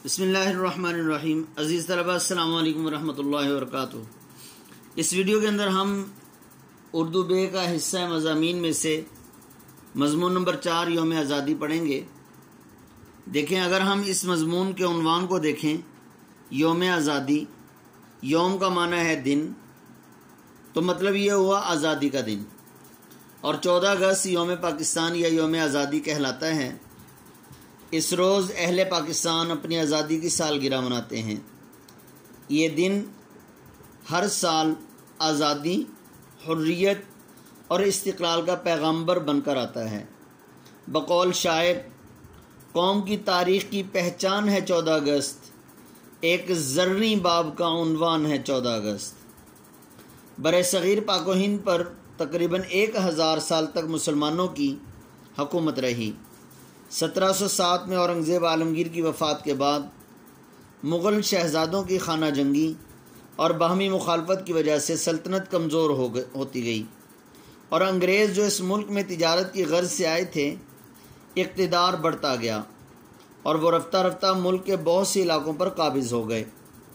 बिस्मिल्लाहिर्रहमानिर्रहीम। अज़ीज़ तलबा, अस्सलामु अलैकुम वरहमतुल्लाहि वबरकातुहू। इस वीडियो के अंदर हम उर्दू बे का हिस्सा मज़ामीन में से मज़मून नंबर 4 यौम आज़ादी पढ़ेंगे। देखें, अगर हम इस मज़मून के उन्वान को देखें, यौम आज़ादी, यौम का माना है दिन, तो मतलब ये हुआ आज़ादी का दिन। और 14 अगस्त यौम पाकिस्तान या यौम आज़ादी कहलाता है। इस रोज़ अहले पाकिस्तान अपनी आज़ादी की सालगिरह मनाते हैं। ये दिन हर साल आज़ादी, हुर्रियत और इस्तिक़लाल का पैगंबर बनकर आता है। बकौल शायर, कौम की तारीख़ की पहचान है 14 अगस्त, एक ज़र्री बाब का उन्वान है 14 अगस्त। बरे-सग़ीर पाक व हिंद पर तकरीबन 1000 साल तक मुसलमानों की हुकूमत रही। 1707 में औरंगज़ेब आलमगीर की वफ़ात के बाद मुग़ल शहज़ादों की खाना जंगी और बाहमी मुखालफत की वजह से सल्तनत कमज़ोर होती गई और अंग्रेज़ जो इस मुल्क में तिजारत की गर्ज से आए थे, इक़्तिदार बढ़ता गया और वो रफ्ता रफ्ता मुल्क के बहुत से इलाकों पर काबिज़ हो गए।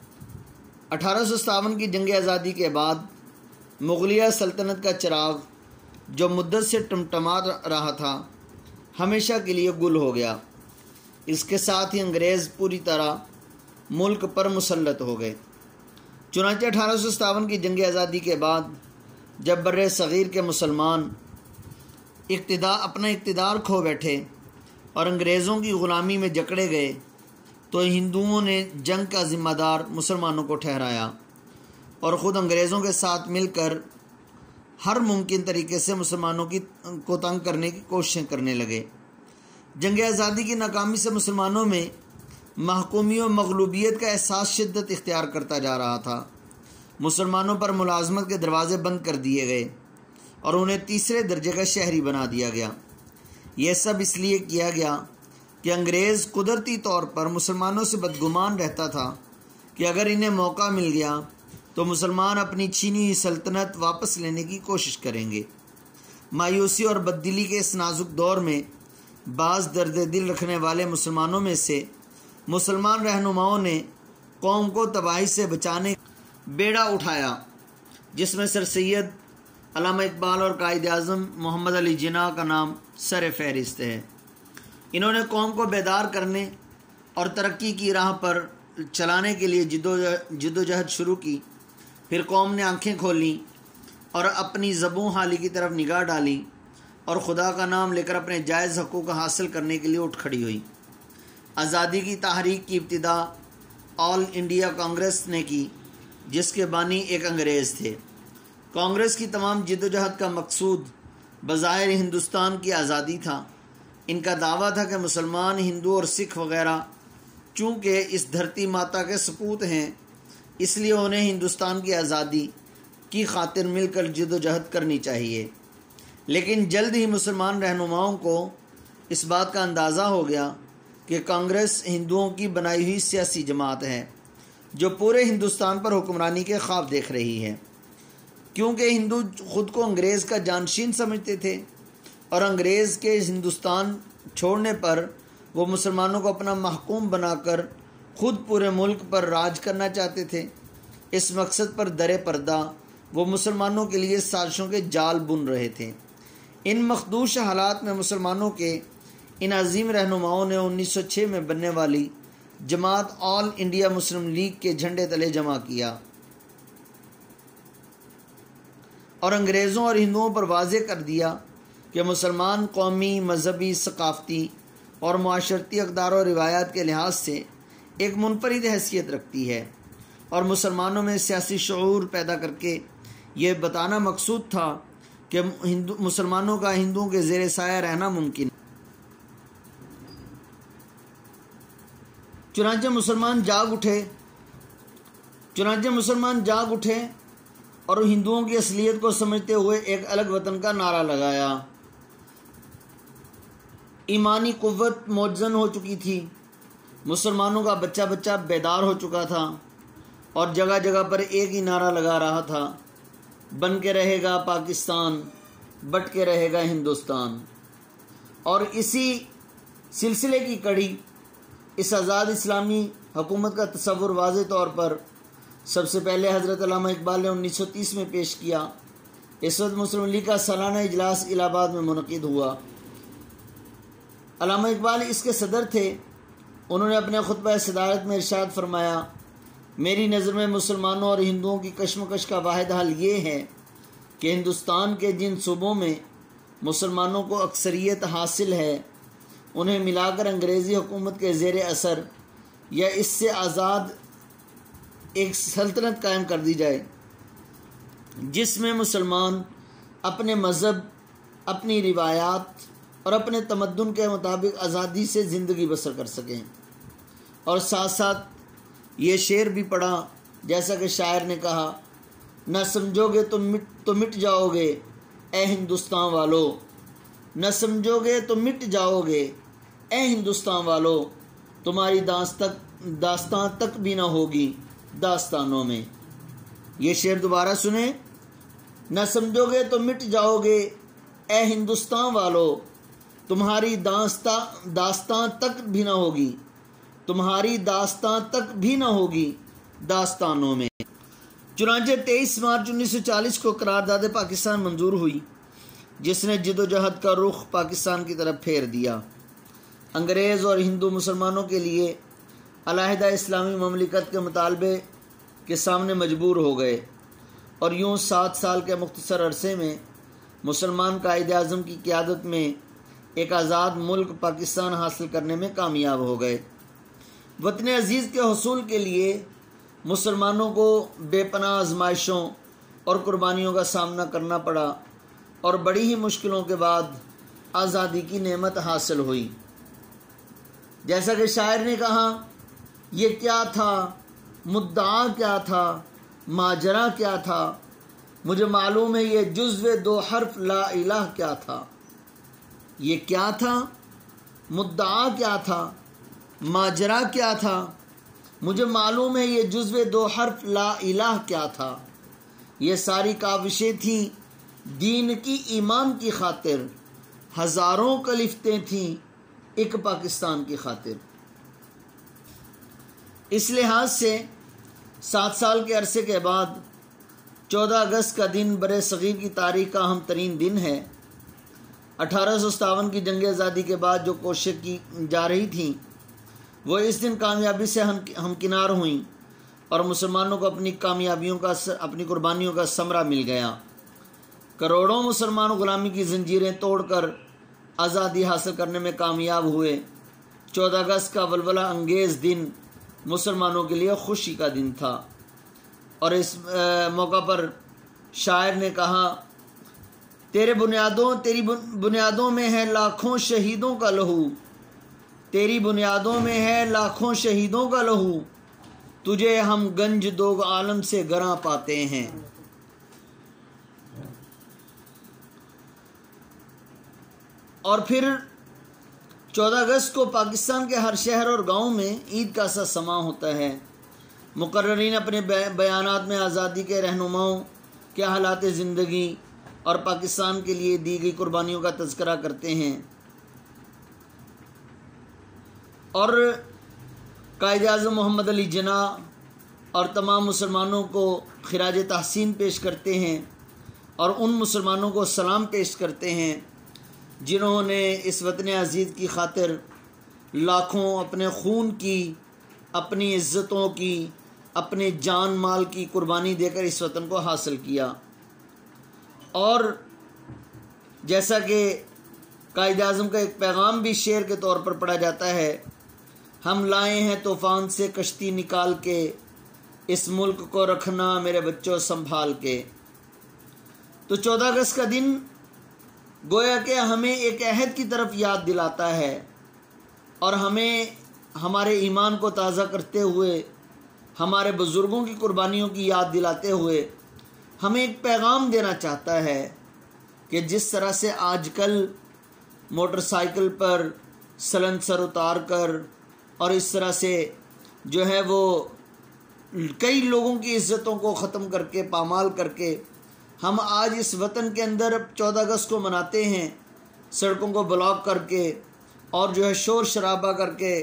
1857 की जंग आज़ादी के बाद मुग़लिया सल्तनत का चिराग जो मुद्दत से टमटमा रहा था, हमेशा के लिए गुल हो गया। इसके साथ ही अंग्रेज़ पूरी तरह मुल्क पर मुसल्लत हो गए। चुनांचे 1857 की जंग आज़ादी के बाद जब बर्रे सग़ीर के मुसलमान अपना इक़्तिदार खो बैठे और अंग्रेज़ों की ग़ुलामी में जकड़े गए, तो हिंदुओं ने जंग का ज़िम्मेदार मुसलमानों को ठहराया और ख़ुद अंग्रेज़ों के साथ मिलकर हर मुमकिन तरीके से मुसलमानों को तंग करने की कोशिशें करने लगे। जंग आज़ादी की नाकामी से मुसलमानों में महकूमी और मग़लूबियत का एहसास शिद्दत इख्तियार करता जा रहा था। मुसलमानों पर मुलाजमत के दरवाज़े बंद कर दिए गए और उन्हें तीसरे दर्जे का शहरी बना दिया गया। यह सब इसलिए किया गया कि अंग्रेज़ कुदरती तौर पर मुसलमानों से बदगुमान रहता था कि अगर इन्हें मौका मिल गया तो मुसलमान अपनी छीनी हुई सल्तनत वापस लेने की कोशिश करेंगे। मायूसी और बददिली के इस नाजुक दौर में बाज़ दर्द दिल रखने वाले मुसलमानों में से मुसलमान रहनुमाओं ने कौम को तबाही से बचाने बेड़ा उठाया, जिसमें सर सैयद, अल्लामा इकबाल और कायद आज़म मोहम्मद अली जिन्ना का नाम सर फहरिस्त है। इन्होंने कौम को बेदार करने और तरक्की की राह पर चलाने के लिए जिद्दोजहद शुरू की। फिर कौम ने आंखें खोलीं और अपनी ज़बूं हाली की तरफ निगाह डाली और खुदा का नाम लेकर अपने जायज़ हक़ूक़ हासिल करने के लिए उठ खड़ी हुई। आज़ादी की तहरीक की इब्तिदा ऑल इंडिया कांग्रेस ने की, जिसके बानी एक अंग्रेज़ थे। कांग्रेस की तमाम जिद्दोजहद का मकसूद बज़ाहिर हिंदुस्तान की आज़ादी था। इनका दावा था कि मुसलमान, हिंदू और सिख वगैरह चूँकि इस धरती माता के सपूत हैं, इसलिए उन्हें हिंदुस्तान की आज़ादी की खातिर मिलकर जिद्दोजहद करनी चाहिए। लेकिन जल्द ही मुसलमान रहनुमाओं को इस बात का अंदाज़ा हो गया कि कांग्रेस हिंदुओं की बनाई हुई सियासी जमात है जो पूरे हिंदुस्तान पर हुक्मरानी के ख्वाब देख रही है। क्योंकि हिंदू ख़ुद को अंग्रेज़ का जानशीन समझते थे और अंग्रेज़ के हिंदुस्तान छोड़ने पर वो मुसलमानों को अपना महकूम बनाकर ख़ुद पूरे मुल्क पर राज करना चाहते थे। इस मकसद पर दरे पर्दा वो मुसलमानों के लिए साजिशों के जाल बुन रहे थे। इन मखदूश हालात में मुसलमानों के इन अजीम रहनुमाओं ने 1906 में बनने वाली जमात ऑल इंडिया मुस्लिम लीग के झंडे तले जमा किया और अंग्रेज़ों और हिंदुओं पर वाज़ेह कर दिया कि मुसलमान कौमी, मजहबी, सकाफ़ती और माशरती अक़दार और रिवायात के लिहाज से एक मुनफरिद हैसियत रखती है और मुसलमानों में सियासी शऊर पैदा करके ये बताना मकसूद था कि मुसलमानों का हिंदुओं के ज़ेर साया रहना मुमकिन। चुनांचे मुसलमान जाग उठे और हिंदुओं की असलियत को समझते हुए एक अलग वतन का नारा लगाया। ईमानी कुव्वत मौजन हो चुकी थी। मुसलमानों का बच्चा बच्चा बेदार हो चुका था और जगह जगह पर एक ही नारा लगा रहा था, बन के रहेगा पाकिस्तान, बट के रहेगा हिंदुस्तान। और इसी सिलसिले की कड़ी इस आज़ाद इस्लामी हुकूमत का तस्वुर वाज़े तौर पर सबसे पहले हज़रत अल्लामा इकबाल ने 1930 में पेश किया। इस वक्त मुस्लिम लीग का सालाना इजलास इलाहाबाद में मुनक़िद हुआ। अल्लामा इकबाल इसके सदर थे। उन्होंने अपने खुतबा सदारत में इरशाद फरमाया, मेरी नज़र में मुसलमानों और हिंदुओं की कशमकश का वाहिद हल ये है कि हिंदुस्तान के जिन सूबों में मुसलमानों को अक्सरियत हासिल है उन्हें मिलाकर अंग्रेज़ी हुकूमत के ज़ेर असर या इससे आज़ाद एक सल्तनत कायम कर दी जाए, जिसमें मुसलमान अपने मज़हब, अपनी रिवायात और अपने तमद्दुन के मुताबिक आज़ादी से ज़िंदगी बसर कर सकें। और साथ साथ ये शेर भी पढ़ा, जैसा कि शायर ने कहा, न समझोगे तो मिट जाओगे ए हिंदुस्तान वालों, न समझोगे तो मिट जाओगे ए हिंदुस्तान वालों, तुम्हारी दास्तां तक भी ना होगी दास्तानों में। ये शेर दोबारा सुने, न समझोगे तो मिट जाओगे ए हिंदुस्तान वालों, तुम्हारी दास्तां तक भी ना होगी, तुम्हारी दास्तां तक भी ना होगी दास्तानों में। चुनांचे 23 मार्च 1940 को करारदाद पाकिस्तान मंजूर हुई, जिसने जिदोजहद का रुख पाकिस्तान की तरफ फेर दिया। अंग्रेज़ और हिंदू मुसलमानों के लिए अलहदा इस्लामी ममलिकत के मुतालबे के सामने मजबूर हो गए और यूँ 7 साल के मुख्तसर अरसे में मुसलमान कायद आज़म की क़यादत में एक आज़ाद मुल्क पाकिस्तान हासिल करने में कामयाब हो गए। वतन अज़ीज़ के हसूल के लिए मुसलमानों को बेपनाह आजमाइशों और कुर्बानियों का सामना करना पड़ा और बड़ी ही मुश्किलों के बाद आज़ादी की नेमत हासिल हुई। जैसा कि शायर ने कहा, ये क्या था, मुद्दा क्या था, माजरा क्या था, मुझे मालूम है ये जुज़्व 2 हर्फ ला इलाह क्या था। ये क्या था, मुद्दा क्या था, माजरा क्या था, मुझे मालूम है ये जुज़्व 2 हर्फ ला इलाह क्या था। ये सारी काविशें थीं दीन की, ईमान की खातिर, हज़ारों कलिफ्तें थीं एक पाकिस्तान की खातिर। इस लिहाज से 7 साल के अरसे के बाद 14 अगस्त का दिन बरे सग़ीर की तारीख़ का अहम तरीन दिन है। 1857 की जंग आज़ादी के बाद जो कोशिश की जा रही थी वो इस दिन कामयाबी से हमकिनार हुई और मुसलमानों को अपनी कामयाबियों का, अपनी कुर्बानियों का समरा मिल गया। करोड़ों मुसलमान ग़ुलामी की ज़ंजीरें तोड़कर आज़ादी हासिल करने में कामयाब हुए। 14 अगस्त का वलवला अंगेज़ दिन मुसलमानों के लिए खुशी का दिन था और इस मौका पर शायर ने कहा, तेरी बुनियादों में है लाखों शहीदों का लहू, तेरी बुनियादों में है लाखों शहीदों का लहू, तुझे हम गंज दो आलम से गरा पाते हैं। और फिर 14 अगस्त को पाकिस्तान के हर शहर और गांव में ईद का सा समा होता है। मुकर्ररीन अपने बयानात में आज़ादी के रहनुमाओं के हालात ज़िंदगी और पाकिस्तान के लिए दी गई कुर्बानियों का तज़किरा करते हैं और कायद आज़म मोहम्मद अली जिन्ना और तमाम मुसलमानों को खिराज तहसीन पेश करते हैं और उन मुसलमानों को सलाम पेश करते हैं जिन्होंने इस वतन अज़ीज़ की खातिर लाखों अपने खून की, अपनी इज़्ज़तों की, अपने जान माल की कुर्बानी देकर इस वतन को हासिल किया। और जैसा कि कायद आज़म का एक पैगाम भी शेर के तौर पर पढ़ा जाता है, हम लाए हैं तूफ़ान से कश्ती निकाल के, इस मुल्क को रखना मेरे बच्चों संभाल के। तो 14 अगस्त का दिन गोया कि हमें एक अहद की तरफ याद दिलाता है और हमें हमारे ईमान को ताज़ा करते हुए, हमारे बुज़ुर्गों की कुर्बानियों की याद दिलाते हुए हमें एक पैगाम देना चाहता है कि जिस तरह से आजकल मोटरसाइकिल पर सलंसर उतार कर और इस तरह से जो है वो कई लोगों की इज़्ज़तों को ख़त्म करके, पामाल करके हम आज इस वतन के अंदर 14 अगस्त को मनाते हैं, सड़कों को ब्लॉक करके और जो है शोर शराबा करके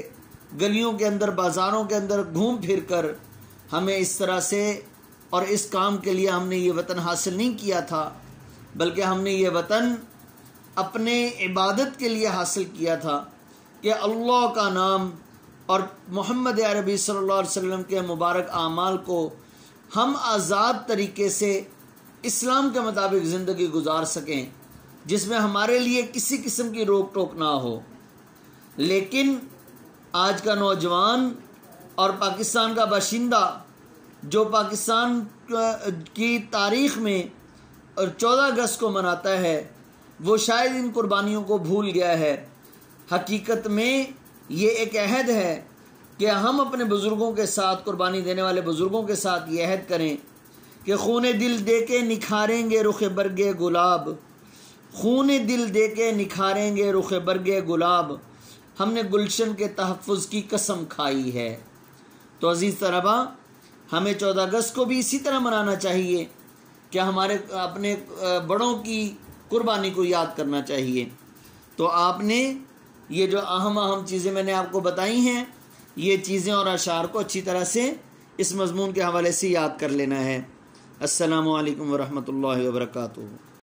गलियों के अंदर, बाज़ारों के अंदर घूम फिर कर हमें इस तरह से, और इस काम के लिए हमने ये वतन हासिल नहीं किया था, बल्कि हमने ये वतन अपने इबादत के लिए हासिल किया था कि अल्लाह का नाम और मोहम्मद अरबी सल्लल्लाहु अलैहि वसल्लम के मुबारक आमाल को हम आज़ाद तरीके से इस्लाम के मुताबिक ज़िंदगी गुजार सकें, जिसमें हमारे लिए किसी किस्म की रोक टोक ना हो। लेकिन आज का नौजवान और पाकिस्तान का बाशिंदा जो पाकिस्तान की तारीख़ में 14 अगस्त को मनाता है, वो शायद इन कुर्बानियों को भूल गया है। हकीकत में ये एक अहद है कि हम अपने बुज़ुर्गों के साथ, कुर्बानी देने वाले बुज़ुर्गों के साथ ये अहद करें कि खून दिल दे के निखारेंगे रुख बरगे गुलाब, खून दिल दे के निखारेंगे रुख बरगे गुलाब, हमने गुलशन के तहफ़्फ़ुज़ की कसम खाई है। तो अज़ीज़ तलबा, हमें 14 अगस्त को भी इसी तरह मनाना चाहिए कि हमारे अपने बड़ों की कुर्बानी को याद करना चाहिए। तो आपने ये जो अहम चीज़ें मैंने आपको बताई हैं, ये चीज़ें और अशार को अच्छी तरह से इस मज़मून के हवाले से याद कर लेना है। अस्सलामु अलैकुम व रहमतुल्लाहि व बरकातुहू।